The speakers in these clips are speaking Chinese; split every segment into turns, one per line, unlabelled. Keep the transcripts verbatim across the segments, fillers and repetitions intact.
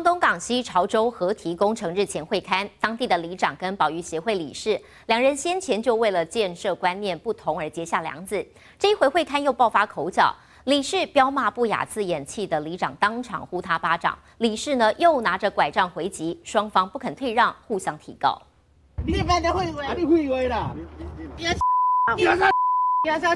东东港西潮州河堤工程日前会勘，当地的里长跟保育协会理事两人先前就为了建设观念不同而结下梁子，这一回会勘又爆发口角，理事彪骂不雅字眼，气的里长当场呼他巴掌，理事呢又拿着拐杖回击，双方不肯退让，互相提告。
你别的会话，你会话啦！别别别别！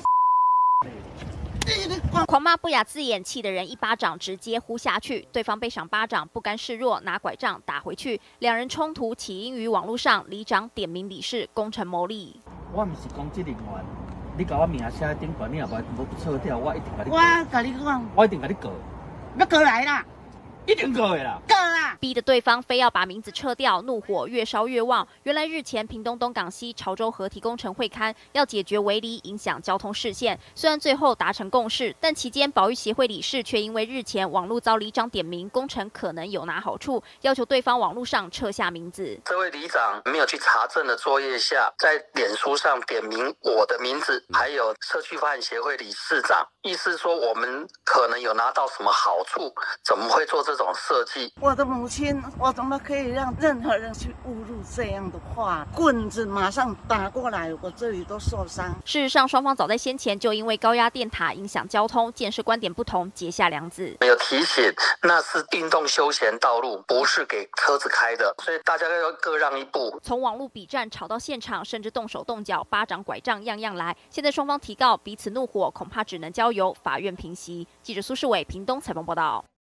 狂骂不雅字眼，气的人一巴掌直接呼下去，对方被赏巴掌不甘示弱，拿拐杖打回去。两人冲突起因于网络上里长点名理事工程牟利。
我唔是公职人员，你甲我名写喺顶悬，你也无无撤掉，我一定甲你。
我甲你讲，
我一定甲你告，
要告来啦，
一定告的啦。
告啦！
逼得对方非要把名字撤掉，怒火越烧越旺。原来日前屏东东港西潮州河堤工程会勘，要解决围篱影响交通视线。虽然最后达成共识，但期间保育协会理事却因为日前网络遭里长点名，工程可能有拿好处，要求对方网络上撤下名字。
这位里长没有去查证的作业下，在脸书上点名我的名字，还有社区发展协会理事长，意思说我们可能有拿到什么好处，怎么会做这种设计？
我的母亲，我怎么可以让任何人去侮辱这样的话？棍子马上打过来，我这里都受伤。
事实上，双方早在先前就因为高压电塔影响交通、建设观点不同，结下梁子。
有提醒，那是运动休闲道路，不是给车子开的，所以大家要各让一步。
从网络比战吵到现场，甚至动手动脚、巴掌拐杖样样来。现在双方提告，彼此怒火，恐怕只能交由法院平息。记者苏世伟，屏东采访报道。